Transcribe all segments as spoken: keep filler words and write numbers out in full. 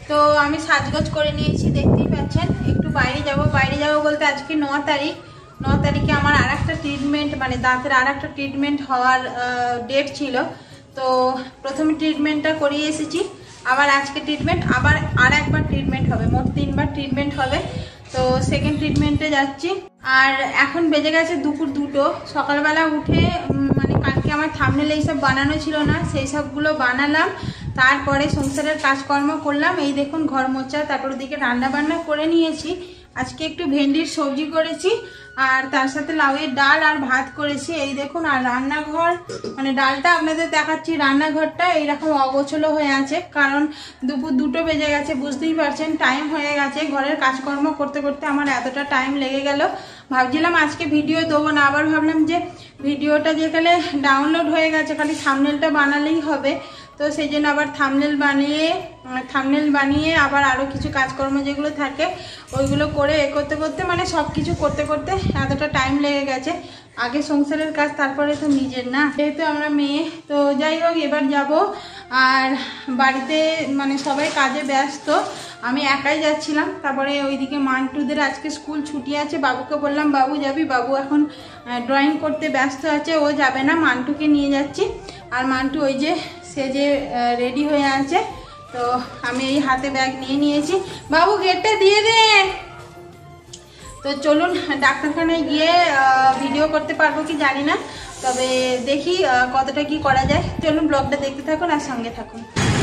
তো আমি সাজগোজ করে নিয়েছি, দেখতেই পাচ্ছেন। একটু বাইরে যাব, বাইরে যাব বলতে আজকে ন তারিখ ন তারিখে আমার আর একটা ট্রিটমেন্ট, মানে দাঁতের আর একটা ট্রিটমেন্ট হওয়ার ডেট ছিল। তো প্রথমে ট্রিটমেন্টটা করিয়ে এসেছি, আবার আজকে ট্রিটমেন্ট, আবার আর একবার ট্রিটমেন্ট হবে, মোট তিনবার ট্রিটমেন্ট হবে। তো সেকেন্ড ট্রিটমেন্টে যাচ্ছি। আর এখন বেজে গেছে দুপুর দুটো। সকালবেলা উঠে মানে কালকে আমার থাম্বনেল এইসব বানানো ছিল না, সেই সবগুলো বানালাম। তারপরে সংসারের কাজকর্ম করলাম, এই দেখুন ঘর মোছা, তারপর ওদিকে রান্না বান্না করে নিয়েছি। আজকে একটু ভেন্ডির সবজি করেছি, আর তার সাথে লাউয়ের ডাল আর ভাত করেছি, এই দেখুন। আর রান্নাঘর মানে ডালটা আপনাদের দেখাচ্ছি, রান্নাঘরটা এইরকম অগোছলো হয়ে আছে, কারণ দুপুর দুটো বেজে গেছে, বুঝতেই পারছেন টাইম হয়ে গেছে। ঘরের কাজকর্ম করতে করতে আমার এতটা টাইম লেগে গেল। ভাবছিলাম আজকে ভিডিও দেবো না, আবার ভাবলাম যে ভিডিওটা যেখানে ডাউনলোড হয়ে গেছে খালি থাম্বনেলটা বানালেই হবে। তো সেই জন্য আবার থাম্বনেল বানিয়ে থাম্বনেল বানিয়ে আবার আরও কিছু কাজকর্ম যেগুলো থাকে ওইগুলো করে এ করতে করতে মানে সব কিছু করতে করতে এতটা টাইম লেগে গেছে। আগে সংসারের কাজ, তারপরে তো নিজের, না যেহেতু আমরা মেয়ে। তো যাই হোক, এবার যাব। আর বাড়িতে মানে সবাই কাজে ব্যস্ত, আমি একাই যাচ্ছিলাম। তারপরে ওইদিকে মান্টুদের আজকে স্কুল ছুটি আছে, বাবুকে বললাম বাবু যাবি, বাবু এখন ড্রয়িং করতে ব্যস্ত আছে, ও যাবে না, মান্টুকে নিয়ে যাচ্ছি। আর মান্টু ওই যে সে যে রেডি হয়ে আছে। তো আমি এই হাতে ব্যাগ নিয়ে নিয়েছি, বাবু গেটটা দিয়ে দে। তো চলুন, ডাক্তারখানায় গিয়ে ভিডিও করতে পারবো কি জানি না, তবে দেখি কতটা কি করা যায়। চলুন ব্লগটা দেখতে থাকুন আর সঙ্গে থাকুন।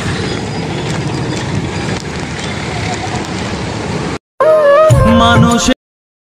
মানুষ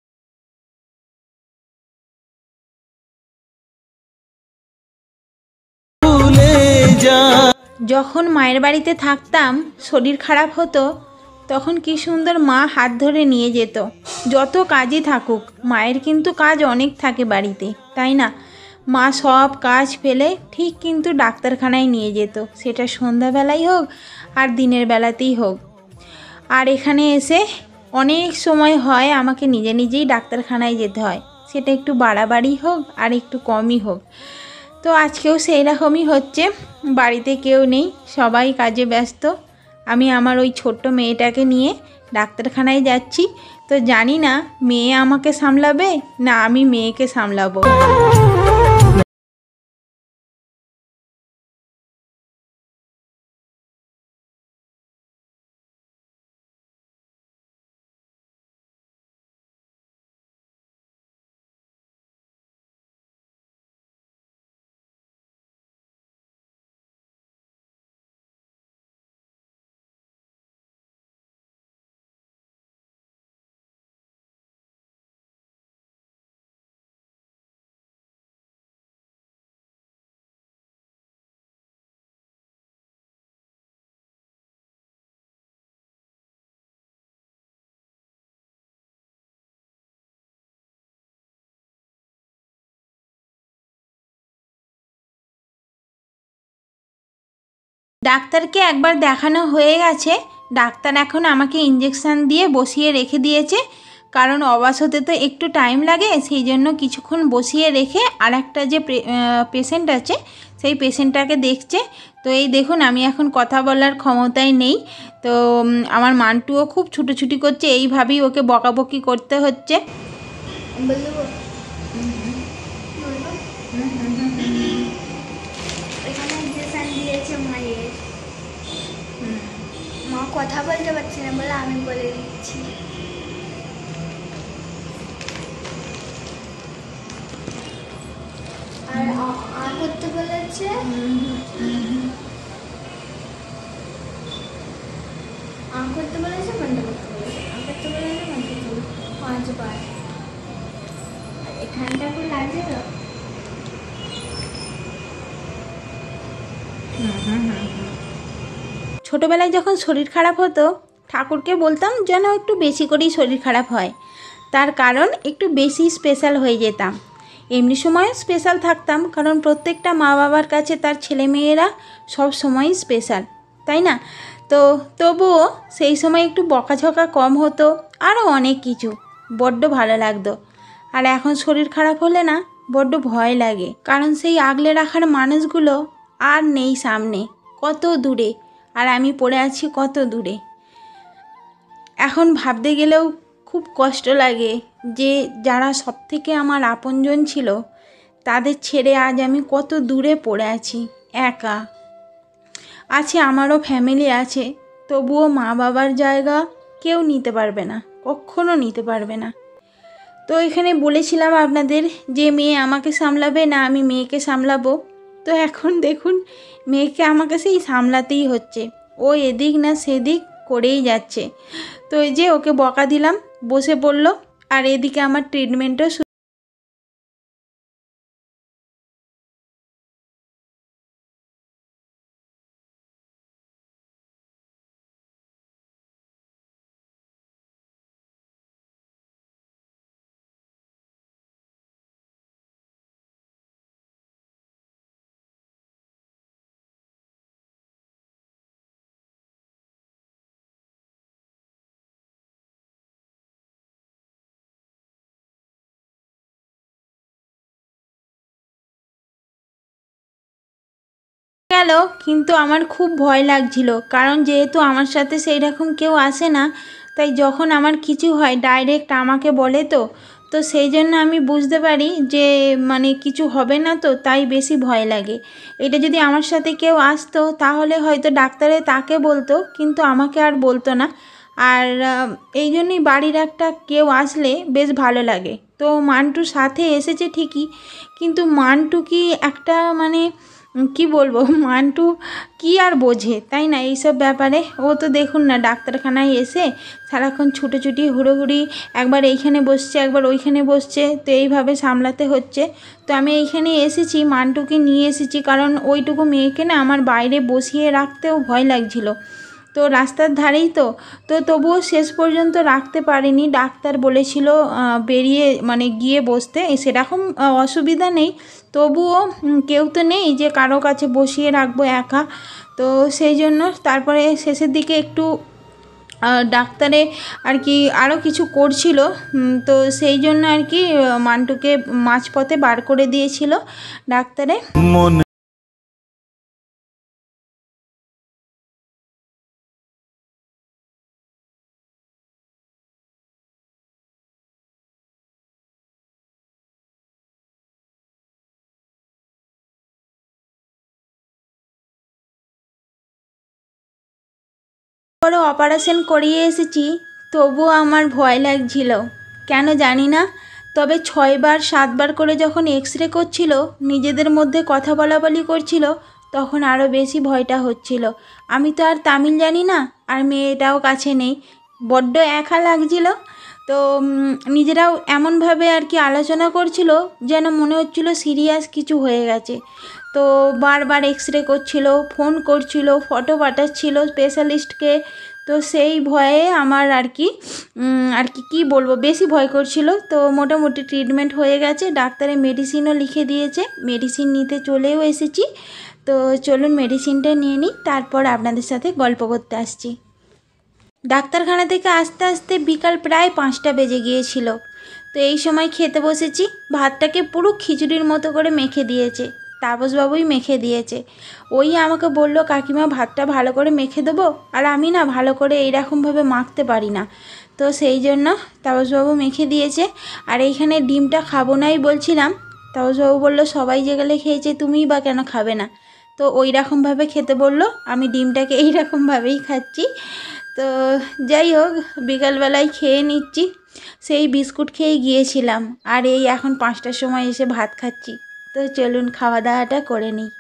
যখন মায়ের বাড়িতে থাকতাম, শরীর খারাপ হতো, তখন কি সুন্দর মা হাত ধরে নিয়ে যেত। যত কাজই থাকুক, মায়ের কিন্তু কাজ অনেক থাকে বাড়িতে, তাই না? মা সব কাজ ফেলে ঠিক কিন্তু ডাক্তারখানায় নিয়ে যেত, সেটা সন্ধ্যাবেলাই হোক আর দিনের বেলাতেই হোক। আর এখানে এসে অনেক সময় হয় আমাকে নিজে নিজেই ডাক্তারখানায় যেতে হয়, সেটা একটু বাড়াবাড়ি হোক আর একটু কমই হোক। তো আজকেও সেই রকমই হচ্ছে, বাড়িতে কেউ নেই, সবাই কাজে ব্যস্ত। আমি আমার ওই ছোট্ট মেয়েটাকে নিয়ে ডাক্তারখানায় যাচ্ছি। তো জানি না মেয়ে আমাকে সামলাবে না আমি মেয়েকে সামলাবো। ডাক্তারকে একবার দেখানো হয়ে গেছে, ডাক্তার এখন আমাকে ইঞ্জেকশান দিয়ে বসিয়ে রেখে দিয়েছে, কারণ অবাস হতে তো একটু টাইম লাগে, সেই জন্য কিছুক্ষণ বসিয়ে রেখে আর একটা যে পেশেন্ট আছে সেই পেশেন্টটাকে দেখছে। তো এই দেখুন আমি এখন কথা বলার ক্ষমতায় নেই, তো আমার মান্টুও খুব ছুটোছুটি করছে, এইভাবেই ওকে বকাবকি করতে হচ্ছে। মা কথা বলতে পারছি না বলে আমি বলে দিচ্ছি। আর আ করতে বলেছে, আ করতে বলেছে, মন্ড করতে বলেছে, আ করতে বলেছে, মন্ড করতে বলেছে পাঁচবার। আর এখানটা খুব লাগে তো। ছোটোবেলায় যখন শরীর খারাপ হতো, ঠাকুরকে বলতাম যেন একটু বেশি করেই শরীর খারাপ হয়, তার কারণ একটু বেশি স্পেশাল হয়ে যেতাম। এমনি সময় স্পেশাল থাকতাম, কারণ প্রত্যেকটা মা বাবার কাছে তার ছেলে মেয়েরা সব সময়ই স্পেশাল, তাই না? তো তবুও সেই সময় একটু বকাঝকা কম হতো, আরও অনেক কিছু, বড্ড ভালো লাগতো। আর এখন শরীর খারাপ হলে না বড্ড ভয় লাগে, কারণ সেই আগলে রাখার মানুষগুলো আর নেই সামনে, কত দূরে, আর আমি পড়ে আছি কত দূরে। এখন ভাবতে গেলেও খুব কষ্ট লাগে যে যারা সবথেকে আমার আপনজন ছিল তাদের ছেড়ে আজ আমি কত দূরে পড়ে আছি, একা। আছে আমারও ফ্যামিলি আছে, তবুও মা বাবার জায়গা কেউ নিতে পারবে না, কখনো নিতে পারবে না। তো এখানে বলেছিলাম আপনাদের যে মেয়ে আমাকে সামলাবে না আমি মেয়েকে সামলাবো, তো এখন দেখুন মেয়েকে আমাকে সেই সামলাতেই হচ্ছে। ও এদিক না সেদিক করেই যাচ্ছে। তো এই যে ওকে বকা দিলাম, বসে পড়লো, আর এদিকে আমার ট্রিটমেন্টও গেল। কিন্তু আমার খুব ভয় লাগছিল, কারণ যেহেতু আমার সাথে সেই রকম কেউ আসে না, তাই যখন আমার কিছু হয় ডাইরেক্ট আমাকে বলে, তো তো সেই জন্য আমি বুঝতে পারি যে মানে কিছু হবে না, তো তাই বেশি ভয় লাগে। এটা যদি আমার সাথে কেউ আসতো তাহলে হয়তো ডাক্তারে তাকে বলতো, কিন্তু আমাকে আর বলতো না। আর এই জন্যই বাড়ির একটা কেউ আসলে বেশ ভালো লাগে। তো মান্টু সাথে এসেছে ঠিকই, কিন্তু মান্টু কি একটা মানে কি বলবো, মান্টু কি আর বোঝে, তাই না এইসব ব্যাপারে। ও তো দেখুন না ডাক্তারখানায় এসে সারাক্ষণ ছুটোছুটি হুড়োহুড়ি, একবার এইখানে বসছে একবার ওইখানে বসছে, তো এইভাবে সামলাতে হচ্ছে। তো আমি এইখানে এসেছি, মান্টুকে নিয়ে এসেছি, কারণ ওইটুকু মেয়েকে না আমার বাইরে বসিয়ে রাখতেও ভয় লাগছিল। তো রাস্তার ধারেই তো তো তবুও শেষ পর্যন্ত রাখতে পারিনি। ডাক্তার বলেছিল বেরিয়ে মানে গিয়ে বসতে, সেরকম অসুবিধা নেই, তবুও কেউ তো নেই যে কারো কাছে বসিয়ে রাখবো একা। তো সেই জন্য তারপরে শেষের দিকে একটু ডাক্তারে আর কি আরও কিছু করছিল, তো সেই জন্য আর কি মান্টুকে মাঝপথে বার করে দিয়েছিল ডাক্তারে। বড় অপারেশন করিয়ে এসেছি, তবুও আমার ভয় লাগছিল, কেন জানি না। তবে ছয়বার সাতবার করে যখন এক্স রে করছিল, নিজেদের মধ্যে কথা বলাবলি করছিল, তখন আরও বেশি ভয়টা হচ্ছিল। আমি তো আর তামিল জানি না, আর মেয়েটাও কাছে নেই, বড্ড একা লাগছিল। তো নিজেরাও এমনভাবে আর কি আলোচনা করছিল যেন মনে হচ্ছিল সিরিয়াস কিছু হয়ে গেছে। তো বারবার এক্স রে করছিল, ফোন করছিল, ফটো পাঠাচ্ছিল স্পেশালিস্টকে। তো সেই ভয়ে আমার আর কি আর কি কী বলবো, বেশি ভয় করছিল। তো মোটামুটি ট্রিটমেন্ট হয়ে গেছে, ডাক্তারে মেডিসিনও লিখে দিয়েছে, মেডিসিন নিতে চলেও এসেছি। তো চলুন মেডিসিনটা নিয়ে নিই, তারপর আপনাদের সাথে গল্প করতে আসছি। ডাক্তারখানা থেকে আসতে আসতে বিকাল প্রায় পাঁচটা বেজে গিয়েছিল। তো এই সময় খেতে বসেছি, ভাতটাকে পুরো খিচুড়ির মতো করে মেখে দিয়েছে, তাপসবাবুই মেখে দিয়েছে। ওই আমাকে বললো কাকিমা ভাতটা ভালো করে মেখে দেবো, আর আমি না ভালো করে এইরকমভাবে মাখতে পারি না, তো সেই জন্য তাপসবাবু মেখে দিয়েছে। আর এইখানে ডিমটা খাবো নাই বলছিলাম, তাপসবাবু বললো সবাই যে গেলে খেয়েছে তুমিই বা কেন খাবে না, তো ওই রকমভাবে খেতে বললো, আমি ডিমটাকে এই রকমভাবেই খাচ্ছি। তো যাই হোক, বিকালবেলায় খেয়ে নিচ্ছি, সেই বিস্কুট খেয়েই গিয়েছিলাম, আর এই এখন পাঁচটার সময় এসে ভাত খাচ্ছি। তো চলুন খাওয়া দাওয়াটা করে নিই।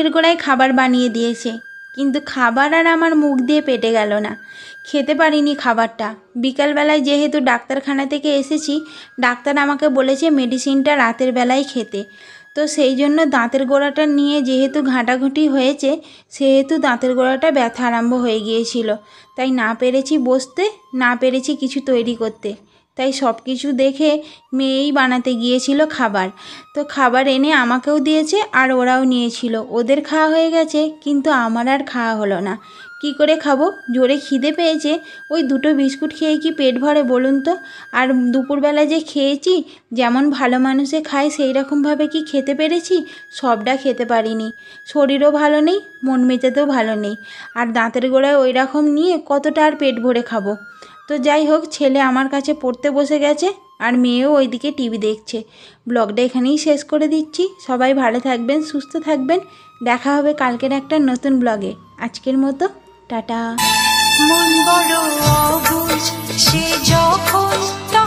চোখের গোড়ায় খাবার বানিয়ে দিয়েছে, কিন্তু খাবার আর আমার মুখ দিয়ে পেটে গেল না, খেতে পারিনি খাবারটা। বিকালবেলায় যেহেতু ডাক্তারখানা থেকে এসেছি, ডাক্তার আমাকে বলেছে মেডিসিনটা রাতের বেলায় খেতে। তো সেই জন্য দাঁতের গোড়াটা নিয়ে যেহেতু ঘাঁটাঘুঁটি হয়েছে, সেহেতু দাঁতের গোড়াটা ব্যথা আরম্ভ হয়ে গিয়েছিল। তাই না পেরেছি বসতে, না পেরেছি কিছু তৈরি করতে। তাই সব কিছু দেখে মেয়েই বানাতে গিয়েছিল খাবার। তো খাবার এনে আমাকেও দিয়েছে আর ওরাও নিয়েছিল। ওদের খাওয়া হয়ে গেছে, কিন্তু আমার আর খাওয়া হলো না। কি করে খাবো? জোরে খিদে পেয়েছে। ওই দুটো বিস্কুট খেয়ে কি পেট ভরে বলুন তো? আর দুপুরবেলা যে খেয়েছি, যেমন ভালো মানুষে খায় সেই রকমভাবে কি খেতে পেরেছি? সবটা খেতে পারিনি। শরীরও ভালো নেই, মন মেজাজও ভালো নেই। আর দাঁতের গোড়ায় ওই রকম নিয়ে কতটা আর পেট ভরে খাবো? তো যাই হোক, ছেলে আমার কাছে পড়তে বসে গেছে আর মেয়েও ওইদিকে টিভি দেখছে। ব্লগটা এখানেই শেষ করে দিচ্ছি। সবাই ভালো থাকবেন, সুস্থ থাকবেন। দেখা হবে কালকের একটা নতুন ব্লগে। আজকের মতো টাটা। মন বড় অবুঝ সে যখন